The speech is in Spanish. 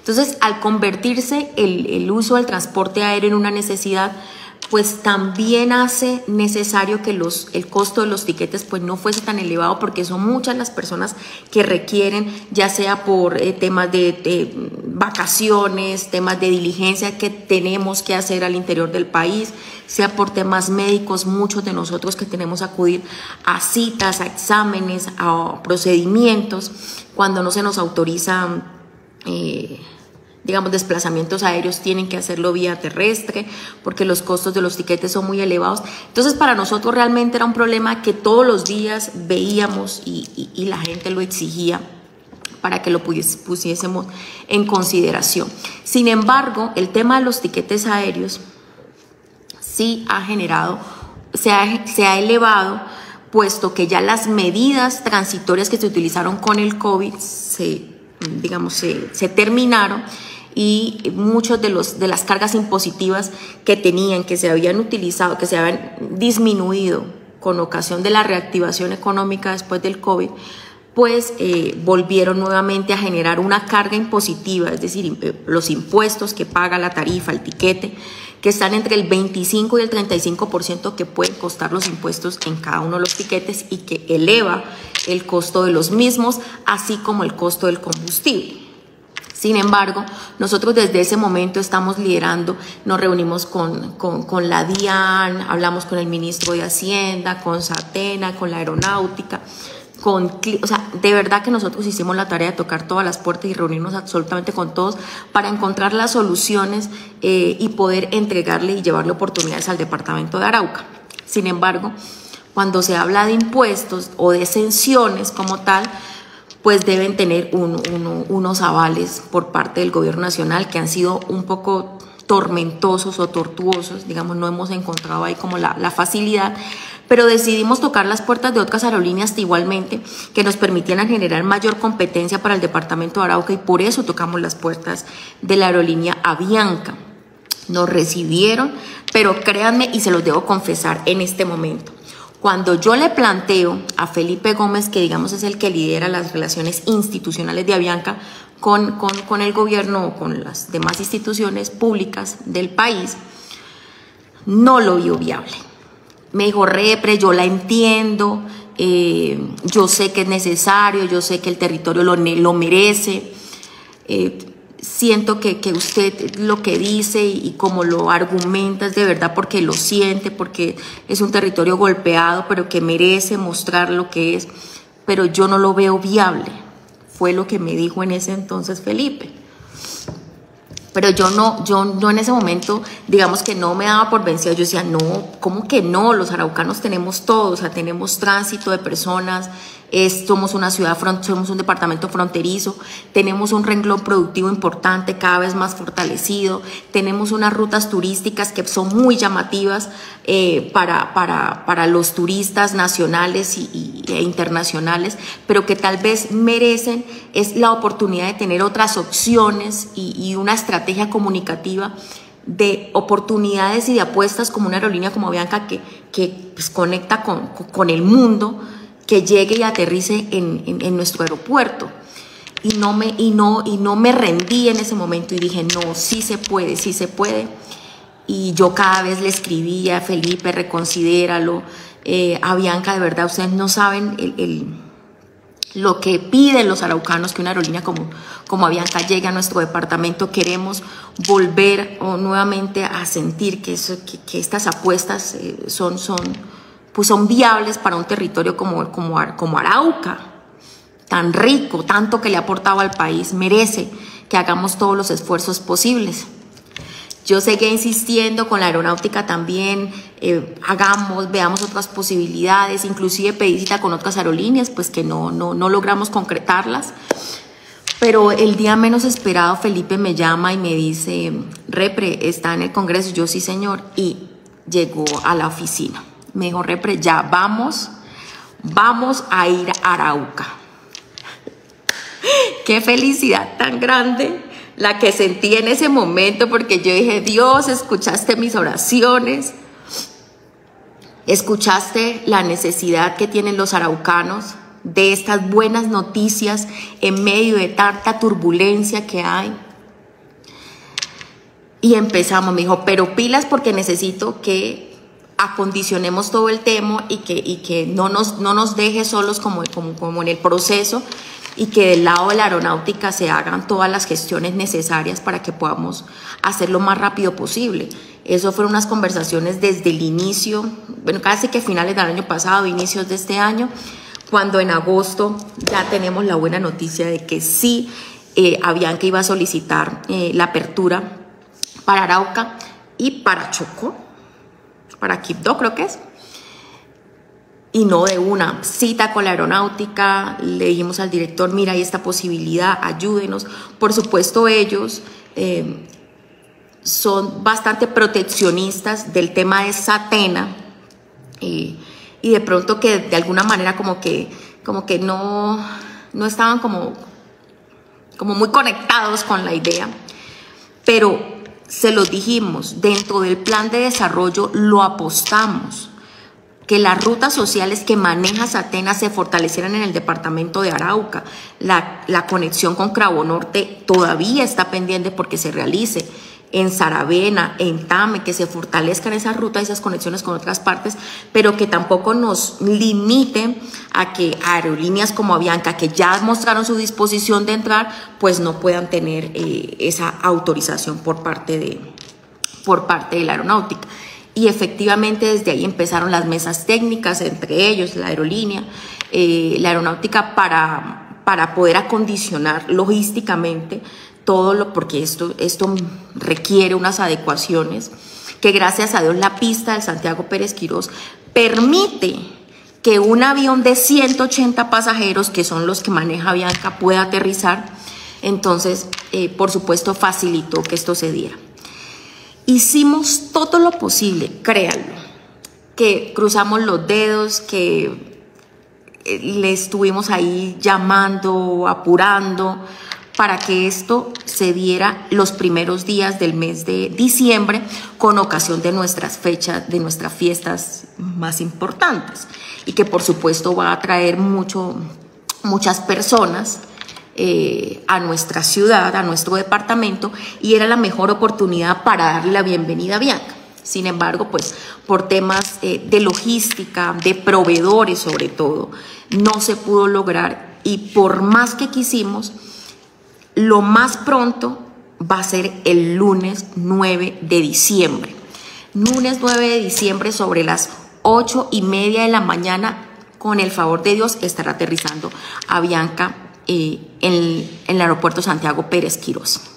Entonces, al convertirse el uso del transporte aéreo en una necesidad, pues también hace necesario que el costo de los tiquetes pues no fuese tan elevado, porque son muchas las personas que requieren, ya sea por temas de vacaciones, temas de diligencia que tenemos que hacer al interior del país, sea por temas médicos, muchos de nosotros que tenemos que acudir a citas, a exámenes, a procedimientos, cuando no se nos autoriza digamos, desplazamientos aéreos, tienen que hacerlo vía terrestre porque los costos de los tiquetes son muy elevados. Entonces, para nosotros realmente era un problema que todos los días veíamos y la gente lo exigía para que lo pusiésemos en consideración. Sin embargo, el tema de los tiquetes aéreos sí ha generado, se ha elevado, puesto que ya las medidas transitorias que se utilizaron con el COVID se terminaron, y muchos de las cargas impositivas que tenían, que se habían utilizado, que se habían disminuido con ocasión de la reactivación económica después del COVID, pues volvieron nuevamente a generar una carga impositiva, es decir, los impuestos que paga la tarifa, el tiquete, que están entre el 25 y el 35% que pueden costar los impuestos en cada uno de los tiquetes, y que eleva el costo de los mismos, así como el costo del combustible. Sin embargo, nosotros desde ese momento estamos liderando, nos reunimos con la DIAN, hablamos con el ministro de Hacienda, con SATENA, con la aeronáutica, o sea, de verdad que nosotros hicimos la tarea de tocar todas las puertas y reunirnos absolutamente con todos para encontrar las soluciones y poder entregarle y llevarle oportunidades al departamento de Arauca. Sin embargo, cuando se habla de impuestos o de exenciones como tal, pues deben tener unos avales por parte del gobierno nacional que han sido un poco tormentosos o tortuosos, digamos, no hemos encontrado ahí como la facilidad, pero decidimos tocar las puertas de otras aerolíneas igualmente que nos permitieran generar mayor competencia para el departamento de Arauca, y por eso tocamos las puertas de la aerolínea Avianca. Nos recibieron, pero créanme, y se los debo confesar en este momento, cuando yo le planteo a Felipe Gómez, que digamos es el que lidera las relaciones institucionales de Avianca con el gobierno o con las demás instituciones públicas del país, no lo vio viable. Me dijo: Repre, yo la entiendo, yo sé que es necesario, yo sé que el territorio lo merece, siento que usted lo que dice y como lo argumenta es de verdad porque lo siente, porque es un territorio golpeado, pero que merece mostrar lo que es, pero yo no lo veo viable. Fue lo que me dijo en ese entonces Felipe. Pero yo no en ese momento, digamos que no me daba por vencida. Yo decía, no, ¿cómo que no? Los araucanos tenemos todo, o sea, tenemos tránsito de personas, somos una ciudad, somos un departamento fronterizo, tenemos un renglón productivo importante, cada vez más fortalecido, tenemos unas rutas turísticas que son muy llamativas para los turistas nacionales e internacionales, pero que tal vez merecen es la oportunidad de tener otras opciones y una estrategia comunicativa de oportunidades y de apuestas, como una aerolínea como Avianca que pues conecta con el mundo, que llegue y aterrice en nuestro aeropuerto. Y no me rendí en ese momento y dije, no, sí se puede, sí se puede. Y yo cada vez le escribía: Felipe, reconsidéralo, Avianca, de verdad, ustedes no saben lo que piden los araucanos, que una aerolínea como Avianca llegue a nuestro departamento. Queremos volver nuevamente a sentir que estas apuestas son viables para un territorio como Arauca, tan rico, tanto que le ha aportado al país. Merece que hagamos todos los esfuerzos posibles. Yo seguí insistiendo con la aeronáutica también, veamos otras posibilidades, inclusive pedí cita con otras aerolíneas, pues que no logramos concretarlas. Pero el día menos esperado Felipe me llama y me dice: Repre, ¿está en el Congreso? Yo, sí señor, y llegó a la oficina. Me dijo: Repre, ya vamos a ir a Arauca. Qué felicidad tan grande la que sentí en ese momento, porque yo dije: Dios, escuchaste mis oraciones, escuchaste la necesidad que tienen los araucanos de estas buenas noticias en medio de tanta turbulencia que hay. Y empezamos, me dijo, pero pilas porque necesito que acondicionemos todo el tema y que no nos deje solos como en el proceso, y que del lado de la aeronáutica se hagan todas las gestiones necesarias para que podamos hacerlo lo más rápido posible. Eso fueron unas conversaciones desde el inicio, bueno, casi que finales del año pasado, inicios de este año, cuando en agosto ya tenemos la buena noticia de que sí, Avianca iba a solicitar la apertura para Arauca y para Chocó, para Quibdó creo que es. Y no de una cita con la aeronáutica, le dijimos al director, mira, hay esta posibilidad, ayúdenos. Por supuesto, ellos son bastante proteccionistas del tema de Satena, y de pronto que de alguna manera como que no estaban como muy conectados con la idea, pero se los dijimos, dentro del plan de desarrollo lo apostamos, que las rutas sociales que maneja Satena se fortalecieran en el departamento de Arauca. La conexión con Crabo Norte todavía está pendiente porque se realice. En Saravena, en Tame, que se fortalezcan esas rutas y esas conexiones con otras partes, pero que tampoco nos limite a que aerolíneas como Avianca, que ya mostraron su disposición de entrar, pues no puedan tener esa autorización por parte de la aeronáutica. Y efectivamente desde ahí empezaron las mesas técnicas, entre ellos la aerolínea, la aeronáutica, para poder acondicionar logísticamente todo porque esto requiere unas adecuaciones, que gracias a Dios la pista del Santiago Pérez Quirós permite que un avión de 180 pasajeros, que son los que maneja Avianca, pueda aterrizar. Entonces, por supuesto, facilitó que esto se diera. Hicimos todo lo posible, créanlo, que cruzamos los dedos, que le estuvimos ahí llamando, apurando, para que esto se diera los primeros días del mes de diciembre, con ocasión de nuestras fechas, de nuestras fiestas más importantes, y que por supuesto va a atraer muchas personas a nuestra ciudad, a nuestro departamento, y era la mejor oportunidad para darle la bienvenida a Avianca. Sin embargo, pues por temas de logística, de proveedores sobre todo, no se pudo lograr, y por más que quisimos, lo más pronto va a ser el lunes 9 de diciembre. Lunes 9 de diciembre sobre las 8:30 de la mañana, con el favor de Dios, estará aterrizando Avianca en el aeropuerto Santiago Pérez Quirós.